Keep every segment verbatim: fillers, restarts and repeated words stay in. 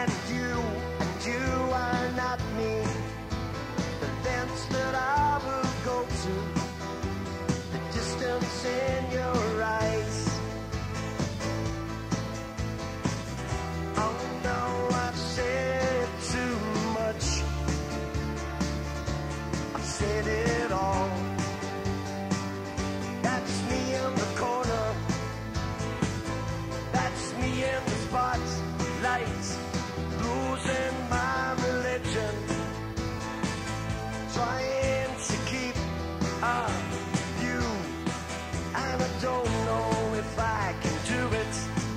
and you, and you are not me. The lengths that I will go to, the distance in your eyes. Oh no, I've said too much. I've said it all. That's me in the corner. That's me in the spotlight, losing my religion, trying to keep up you, and I don't know if I can do it.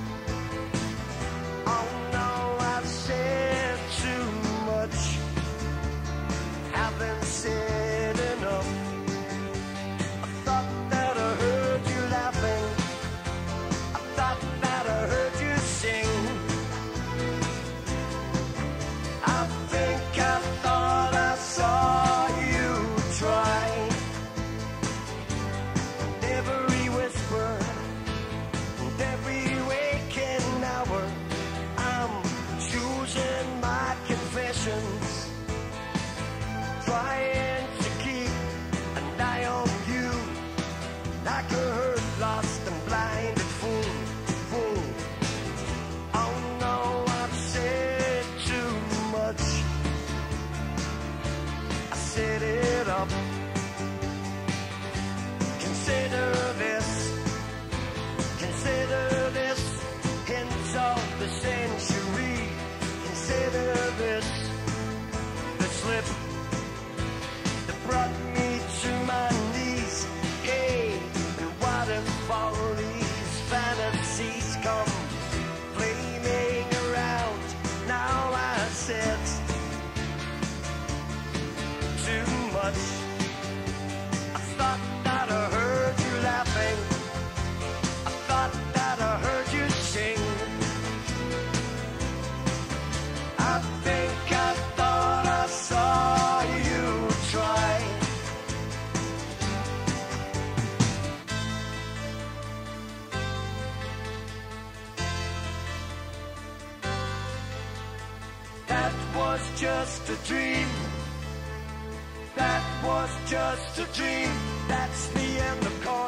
Oh no, I've said too much, haven't said enough. I thought that I heard you laughing, I thought that I heard you sing. I think I thought I saw you try. Every whisper and every waking hour, I'm choosing my confessions, trying to keep an eye on you, like a hurt, lost and blinded fool, fool. Oh no, I've said too much, I set it up. Consider this, consider this hint of the century. Consider this, the slip that brought me to my knees. Hey, and what if all these fantasies come flaming around? Now I said too much. I thought that I heard you laughing, I thought that I heard you sing. I think I thought I saw you try. That was just a dream. That was just a dream. That's the end of call.